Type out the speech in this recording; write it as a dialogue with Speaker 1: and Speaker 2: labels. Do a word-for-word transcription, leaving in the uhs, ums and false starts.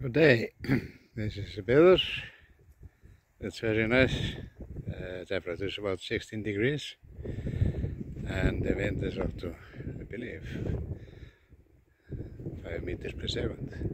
Speaker 1: Good day. This is the weather. It's very nice. Uh, temperature is about sixteen degrees and the wind is up to, I believe, five meters per second.